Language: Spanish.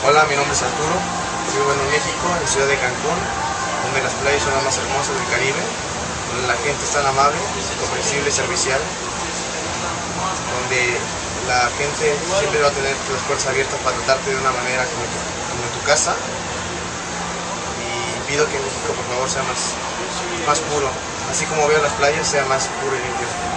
Hola, mi nombre es Arturo, vivo en México, en la ciudad de Cancún, donde las playas son las más hermosas del Caribe, donde la gente es tan amable, comprensible y servicial, donde la gente siempre va a tener las puertas abiertas para tratarte de una manera como en tu casa. Y pido que México, por favor, sea más puro, así como veo las playas, sea más puro y limpio.